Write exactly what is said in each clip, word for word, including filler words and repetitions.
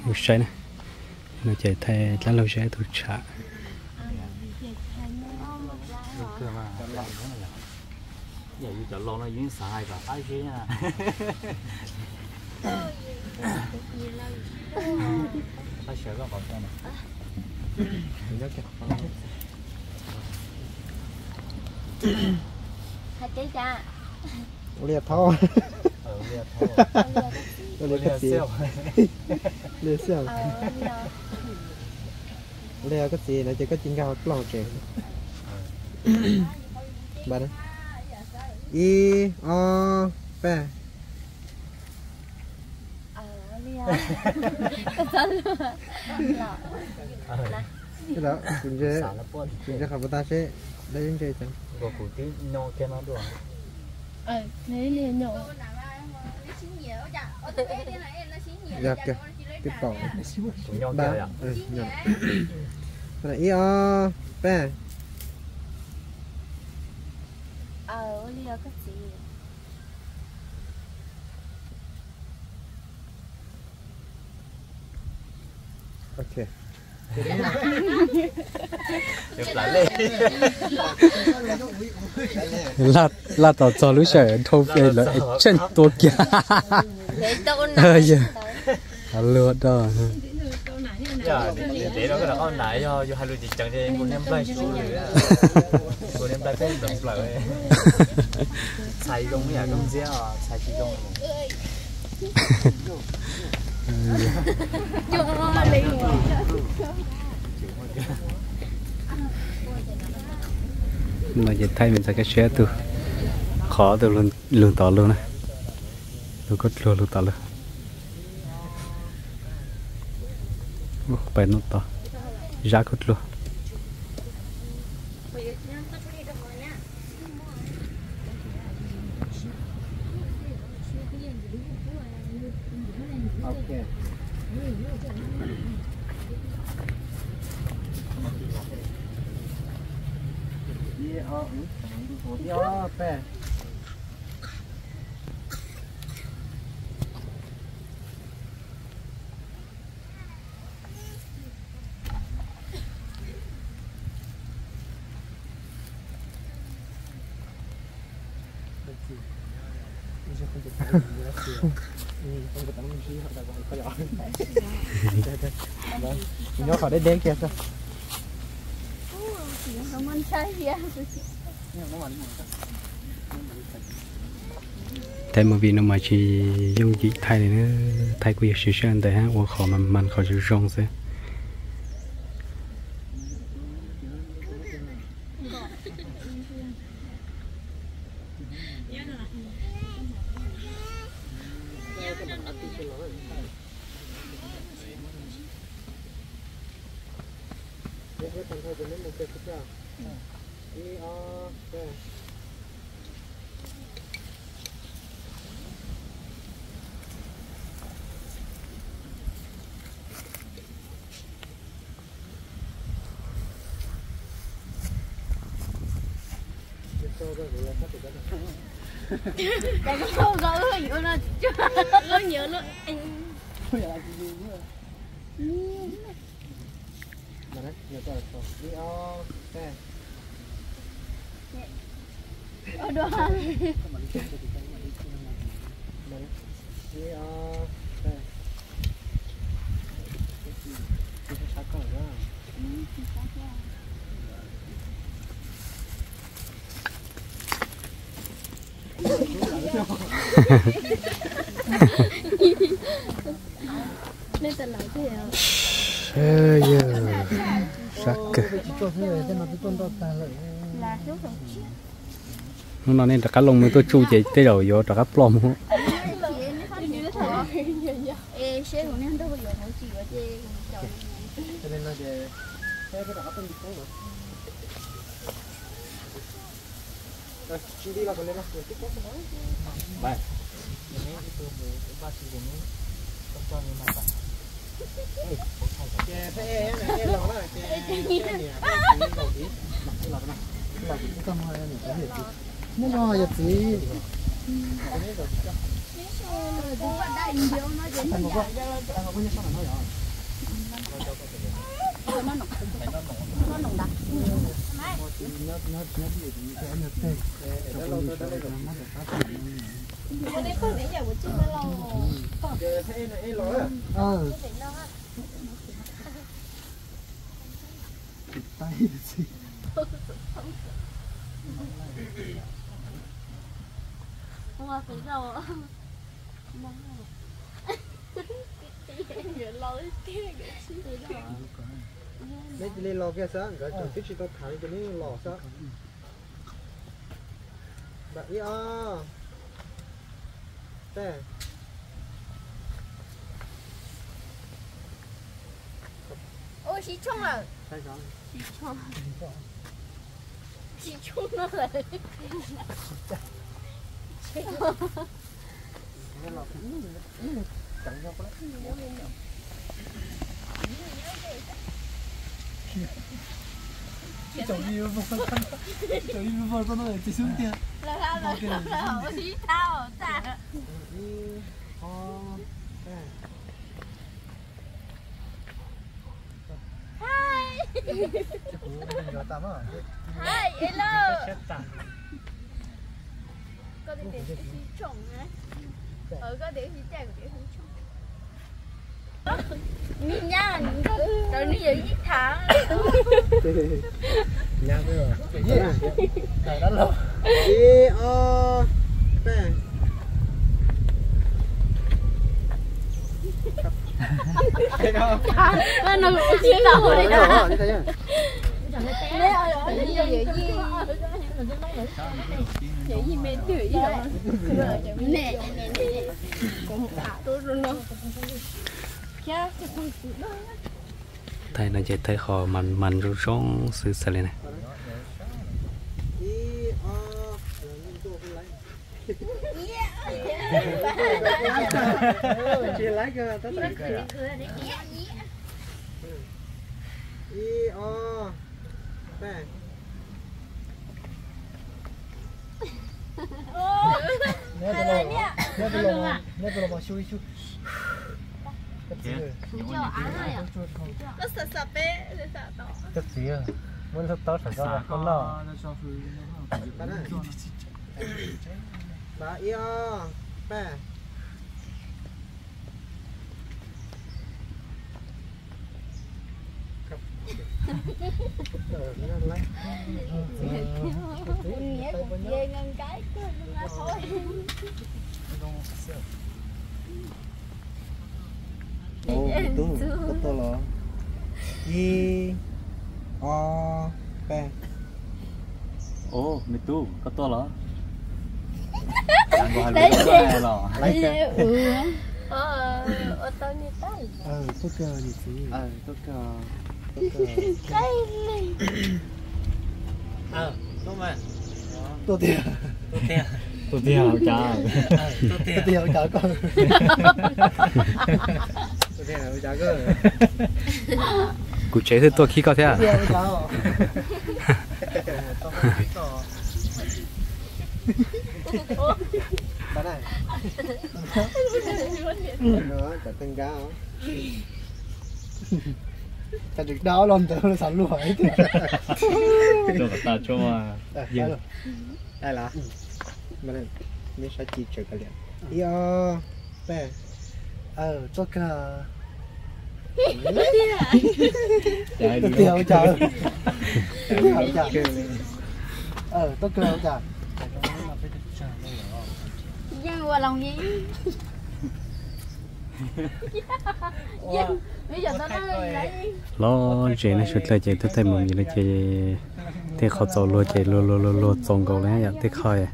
Rồi sai nè nó chạy thay lá lâu sẽ tôi trả giờ như chợ lon nó dính xài cả ai kia nha ta sợ có còn sao này hai cái cha liệt thô ờ liệt thô liệt cái gì liệt sao liệt cái gì nó chỉ có chín cao lò kẹt ba đấy y o p cái đóคุณจะคุณจะขับรถตาเช่ได้ยังไงจังก็กูที่นอนแค่นั้นด้วย ờ thế liền nhổ giặc kìa tiếp cỏ cũng nhon ba kia à ừ nhon là y o p ờ liều cái gì ok được lại lên là là tao cho lúc sợ thâu về là chân tua kia ờ giờ lừa đó giờ để nó cái là con nãy cho cho hai đứa chị chẳng đi cô nem bay xuống rồi á cô nem bay cái động lại xài công cái nhà công dễ à xài chỉ công mà giờ thay mình sẽ cái xe từ khó từ luôn luôn tỏ luôn này tôi có luôn luôn tỏ luôn phải nó tỏ giá cốt luôn ok y o y o p nó khỏi đến đen kìa sao không ăn chay gì thay mà vì nó mà chỉ dùng chỉ thay này nó thay quy sự sơn để ha hoặc khó mà mình khó chịu rong thế tại có câu gỡ hiểu nó nó nhớ nó ở đó nên tận lại thế à? Ơ giờ sắc nó nói nên là cá lông mới tôi chui chạy tới đầu vô trả cá plom không? Bài. Ini itu masih ini contoh ni mata. Kè thế em này em lò đó kè kè nè cái đầu tí mặc cái lò đó lò cái con hoa này cái gì nó lo gì cái này rồi cũng vẫn đại nhiều nó chỉ là nó nồng nó nồng đặc cái đấy không để giờ buổi trưa nó lâu ờ tay gì không có phải đâu mấy cái lò kia sao cái chỗ cái chỉ có thằng cái này lò sao bạn đi à đây ôi xí chung à sai rồi xí chung xí chung nó là chẳng nhau đấy chồng yêu vô phân chồng yêu vô phân nó chỉ xuống kia là là là là họ xí tao ta đi ho đây hai giờ tạm à hai hello có thể để xí chung á ở có để xí chạy của để xí chung nhìn nha rồi nó giờ giết thả nha cái rồi cái gì này đó luôn đi o đây nó nó chỉ đâu rồi đó đi thấy chưa nè ở đây giờ gì giờ gì mệt chửi gì đâu nè nè cũng cả tôi rồi nó thầy nó chỉ thấy họ mình mình rú rong sự sự này chị lấy cơ tới tới cơ i o đây nhớ tôi lo nhớ tôi lo nhớ tôi lo mà chui chui có sợ sợ bé sợ to tất gì à muốn thật tốt phải cho con lo bà yêu bé nghĩa cũng ghê ngân cái cứ nó thôi ô tu tu to lo i o bé ô mày tu có to lắm lấy cái lấy cái ừ ờ ô tô như tay ờ tốt cơ gì xí ờ tốt cơ cái này ờ đúng rồi tốt tiền tốt tiền tốt tiền chả tốt tiền tốt tiền chả cơ tốt tiền chả cơ cụ chế thì tôi khi có thế à tiền chả bạn này nữa chả tăng cá hả chả được đau lòng tới nó sẵn luôn ấy cho ta cho à đây đây là bạn này mới sẽ chỉ chơi cái liền yo bé ờ tốt cơ trời tốt tiêu trời trời ờ tốt cơ trời dân qua lòng gì dân bây giờ tao nói lấy lo chế nó xuất lại chế tôi thấy mình như là chế thế họ走路chế lô lô lô lô trồng cầu này vậy thế khỏi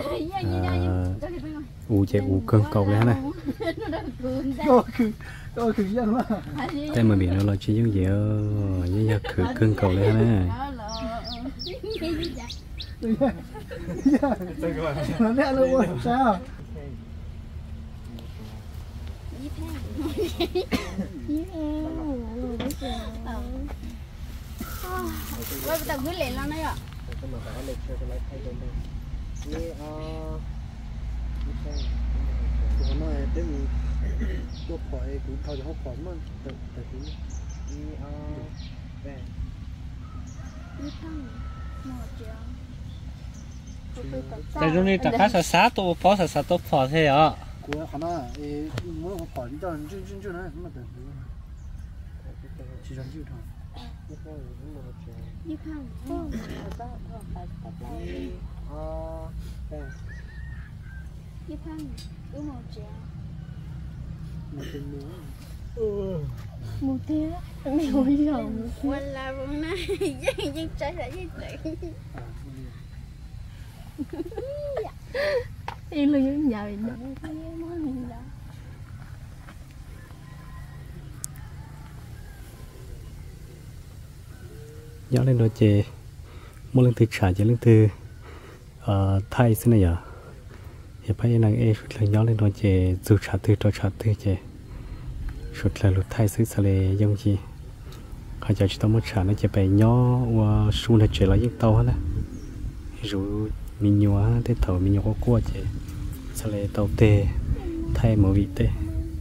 u chế u cơn cầu này này tôi cứ tôi cứ dân mà thế mà biển nó là chỉ những gì ở những giờ khử cơn cầu này này nó nè luôn sao quay tao cứ lên lên đấy ạ của nó là cái gì tôi khỏi cũng thôi cho họ khỏi mà tự tự cũng đi à về đi thằng một triệu tại lúc này ta cá sa tô phó sa sa tô phó thế à của họ nó ấy muốn họ khỏi đi đâu chuyên chuyên chuyên này mà tự chỉ cần chịu thôi đi thằng không à về đi thằng cứ một triệu một tiền nữa một tiền mày hối rồi quên là hôm nay dân dân trái lại với tiền yên luôn những nhà mình đó cái món gì đó nhớ lên đôi chè mua lên từ trả cho lên từ Thái xin này à hiện bây nàng ấy xuất là nhớ lên đôi chè dù trả từ cho trả từ chè xuất là luật Thái xứ sẽ là giống gì họ cho chúng ta muốn trả nó chỉ phải nhớ và xuống là chè là những tàu hết á rồi mình nhớ thế thầu mình nhớ có qua chè sẽ là tàu tê thay một vị tê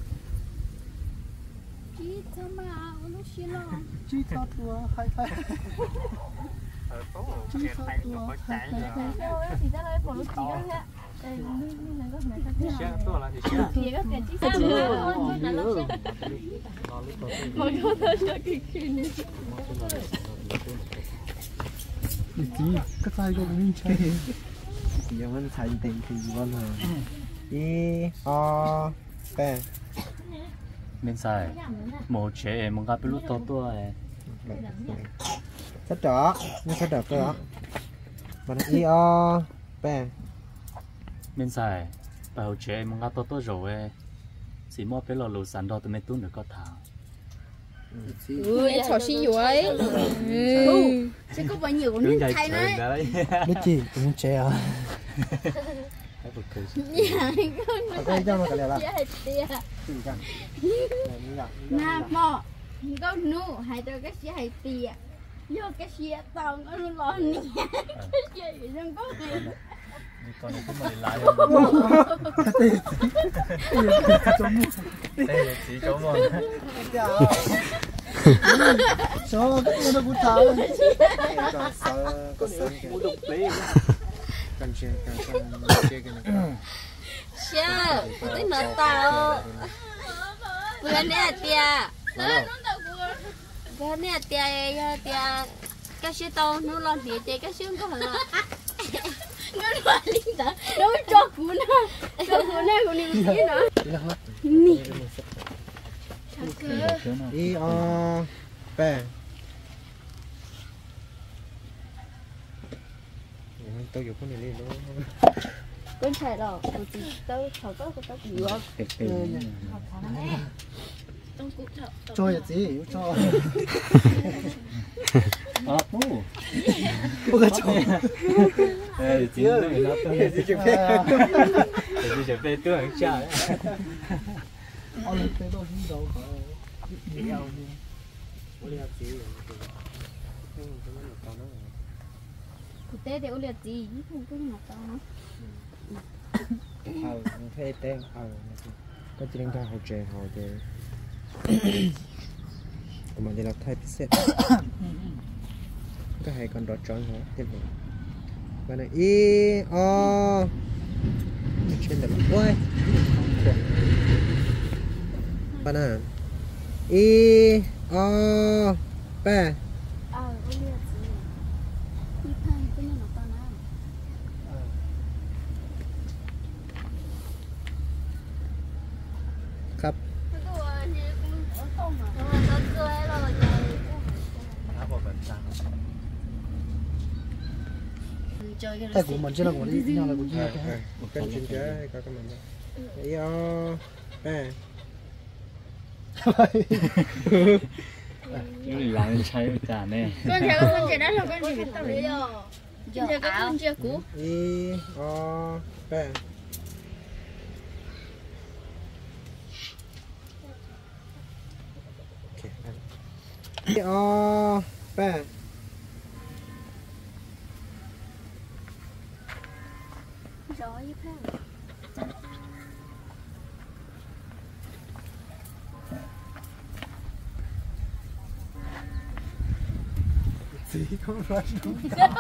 chỉ thao tua hai hai chỉ thao tua hai hai thì ra đây bỏ lúc chỉ đó nhá đây mình là có mẹ ta chỉ xem tôi là chỉ xem thì có tiền chỉ xem thôi là nó sẽ mọi người thôi cho cái kia này chỉ cái tay của mình chơi thì giờ mình xài tiền thì vẫn là đi à bé mình xài một chế một cái lúc to to này sắp đỏ nhưng sắp đỏ cơ mà đi à bé mình xài bảo chế một cái to to rồi chỉ mua cái lò lò sẵn đó tụi mình tuôn được có thảo ừ em chọn xí vậy ừ sẽ có bao nhiêu con nước thay đấy biết gì cũng chơi à cái cho nó cái là nè mò có nu hay tôi cái xe hay tìa vô cái xe tao có nu lo nè cái xe gì không có này con này cũng mày lại đây là chỉ chỗ mà số cái nó cũng tháo còn sợ còn sợ cái đục tí cần chơi cần chơi cái này xe cái nó tao vừa nè tia vừa nè tia tia cái xe tao nó lo nè tia cái xe có hả nó lo linh đó nó cho cú nó cho cú nó cú này gì nữa nè đi à bé tôi dùng cái này lên luôn con chạy rồi tôi chỉ tôi thở có có gì không cho là gì cho à bố bố cái cho ê chỉ là nó tôi chỉ chụp phê chỉ chụp phê tôi không trả ông lên phê đâu đi đâu có đi đâu đi bố đi học gì cụ thể để liệt gì không có ngọt đâu nó ờ phê tên ờ có chỉ đang ra học trẻ học để mà đi làm thay set cái hay còn đọt tròn hả tiếp tục và này y o trên đây ôi bạn à y o ba ờ liệt gì đi thay cái này nó to nào ครับ tay của mình chứ là của đi nhau là của nhau cái một cái chuyên chế hay có cái mình đó y o ba cái này làm cháy cả nè con chơi con chơi đó là con chơi tao đấy rồi chơi cái con chơi cũ y o ba y o ba rồi với gì không nói đúng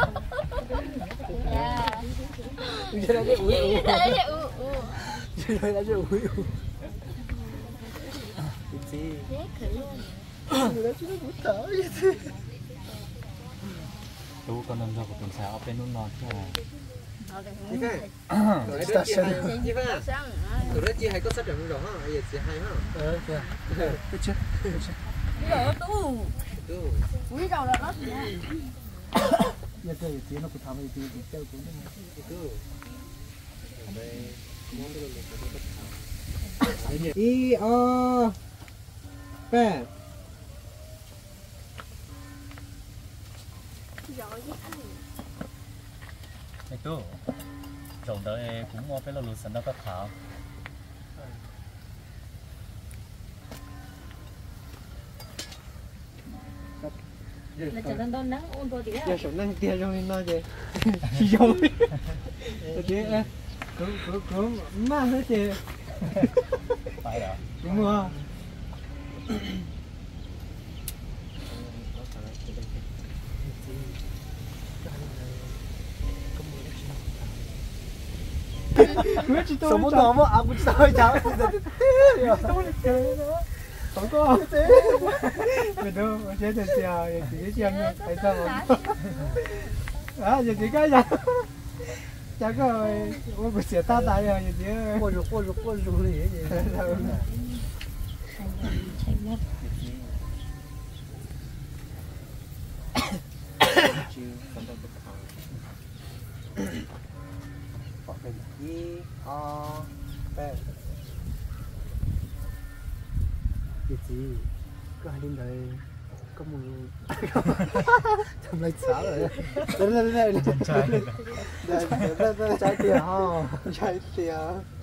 dạ bây giờ là ui ui đây là u u bây giờ là ui ui gì thế khử người ta chưa bút thở vậy thế tú con nằm ra của tuần sáu bên nút nón thế là chị cái rồi đó chị hay chị phải rồi đó chị hay có sách được không rồi ha bây giờ chị hay ha ờ kìa cái chứ rồi tu tu quý đầu là nó gì giờ cái chị nó cũng tham cái gì cái cũng tu đây món đồ này y o bè này tú trồng đợi cũng mua cái lô lúa sắn đó các thảo là chẳng đang đón nắng ôn thôi thì giờ sống năng tiền trong nó chứ giống thế cứ cứ cứ má hết chứ phải rồi đúng không sống một đó mà áo cũng sao cháu không có mình đâu mà chế được chèo chỉ cái chèo nha tại sao mà à giờ chỉ cái gì chắc rồi ôi bữa xỉa ta tay rồi giờ chỉ ôi rục ôi rục ôi rục gì vậy y o bè cái gì có hai đêm đây có một trong lấy xả rồi đây đây đây đây trái đây đây đây trái tiền ha trái tiền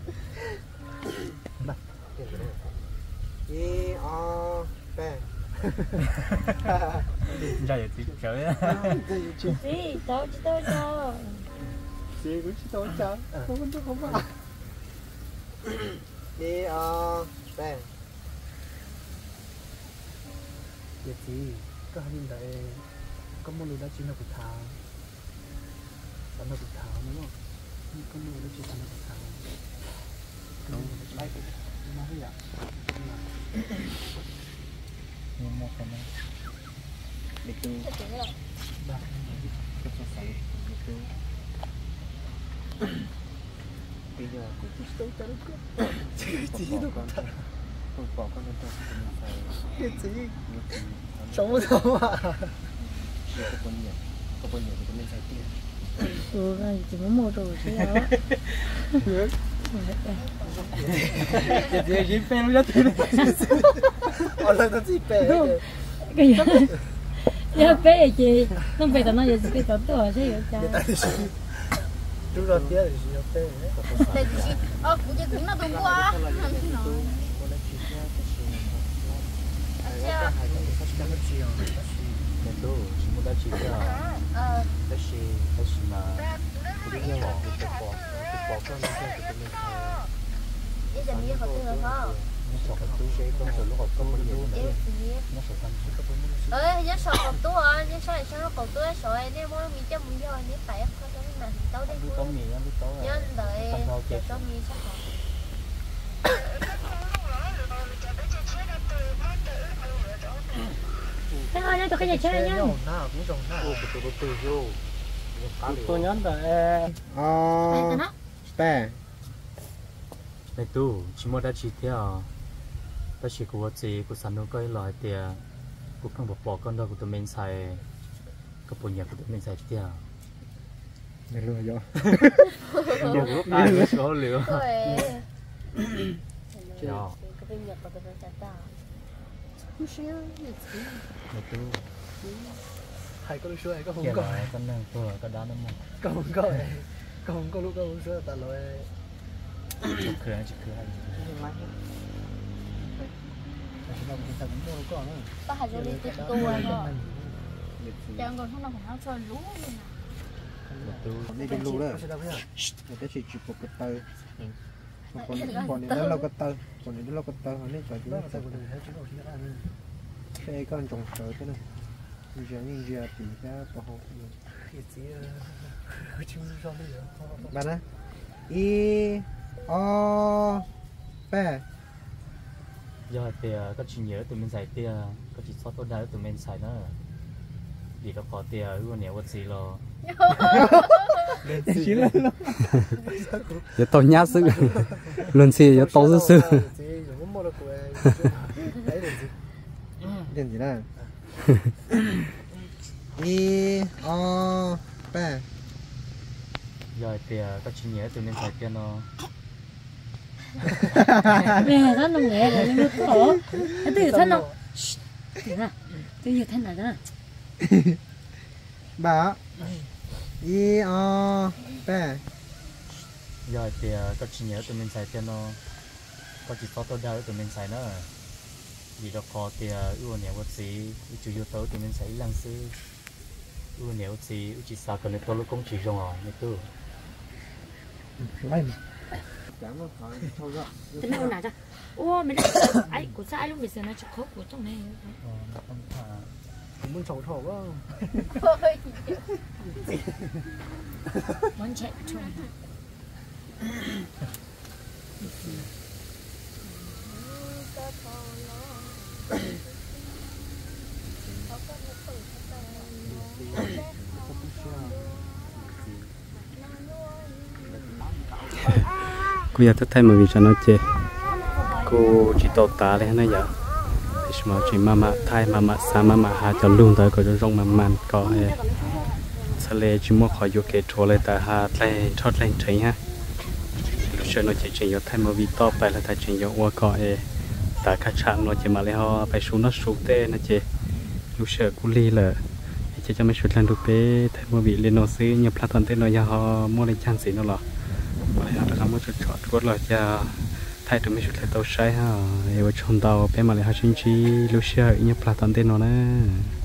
y o bè ra vậy thì trời á gì tao chỉ tao cho chị cũng chỉ tao cho không có không có y o bè cái gì có hai đêm đây có một người đã chỉ là một tháng là một tháng đúng không có một người đã chỉ là một tháng đúng lại cái nó hơi ạ nhưng mà không để tu ba cái số sáu để tu bây giờ cũng chỉ tôi cho nó cái gì đâu con con bỏ con lên trong cái gì sống một đâu mà có con nhiều có con nhiều thì con nên sai tiền ừ rồi chỉ muốn mua đồ chứ đó cái gì gì phê nó thế ở đây nó gì phê cái gì giờ phê gì nó phê tao nói giờ phê tao tuổi chứ vậy cha chúng ta tiếc là gì nó phê tại vì ờ cũng chỉ cũng nó đúng quá nên tú chỉ muốn đã chỉ cho ờ cái gì cái gì mà cái gì bỏ cái bỏ cái bỏ con nó theo cái mình bây giờ mình học từ đó nó sọt cái túi cái con sọt lúc học con mình luôn em thì nó sọt con cái con mình ơi nhớ sọt cột túi à nhớ sọt sọt cột túi sọt nên mỗi mình cho mình cho nhớ phải không cho nên là tao đi lúc có mì ăn lúc tối nhớ đợi để cho mình sắp học thế thôi nhá tôi cái gì chơi nhá nào cũng trồng nào tôi tôi tôi vô tôi nhớ là ờ bè này tu chỉ muốn đã chỉ theo ta chỉ của chị của sản xuất cái loại tiền của không bỏ bỏ con đâu của tụi mình xài cái bộ nhạc của tụi mình xài theo này luôn rồi nhiều lúc ai cũng số liệu rồi đó cái bên nhật của tôi sẽ ta này tu hay có lúc xưa hay có không kia có là con đang tôi có đá nó mà không có không có lúc có lúc xưa ta nói chỉ cười chỉ cười hay có hai đứa đi tiếp tua đó chẳng còn không nào phải nó chơi lú luôn tu đây cái lù đó người ta chỉ chụp một cái tơ còn còn này nó lâu cái tơ còn này nó lâu cái tơ này cho chúng ta sẽ cái con trồng sợi thế này giờ nhìn giờ thì cái bảo hộ cái gì à chim sao bây giờ bạn á y o bé giờ thì có chỉ nhớ tụi mình xài tia có chỉ sót tôi đã tụi mình xài nữa vì nó có tia ưu nhiều vật gì lo chỉ lên luôn giờ tôi nhát sức luôn xì giờ tôi rất sức điện gì nè y o bé giờ thì có chỉ nhớ tụi mình xài tia nó nè nó nằm nhẹ rồi nó khổ nó từ thân nó từ nào từ giờ thân nào đó bà y o bé giờ thì có chỉ nhớ tụi mình xài tia nó có chỉ sót tôi đã tụi mình xài nữa vì nó có tia ưu nhiều vật gì chủ yếu tới tụi mình xài lăng sư ưu nhiều gì chỉ sao cần để tôi lúc cũng chỉ dùng rồi như tôi lấy chẳng có phải thôi đó thế nào nào ra ô mình ai của sai luôn bây giờ nó chụp khóc của trong này muốn trầu trầu quá muốn chạy trông cô giờ tôi thấy mà vì cho nó chơi cô chỉ tàu tá lên này giờ thì mà chỉ mama thay mama sa mama hà cho luôn tới có cho rong mà man có hè sau này chỉ mua khỏi vô kẹt thua lại tại hà lại thoát lên thấy ha lúc trước nó chỉ chỉ vô thay mà vì toไปlà thay chỉ vô qua có hè tại khách sạn nó chỉ mà lấy họไปxuống nó xuống tê nó chỉ lúc trước cú li là chỉ cho mấy chuyện lần đục bé thay mà vì lên nó xí nhập là toàn tên nó nhà họ mua lên trang xí nó lọ bây giờ là một chút chọn quất là cho thay tụi mình chút lại tàu say ha, rồi trong tàu bé mà lại hai chín chi lúc xưa ít nhất là toàn tên nó nè.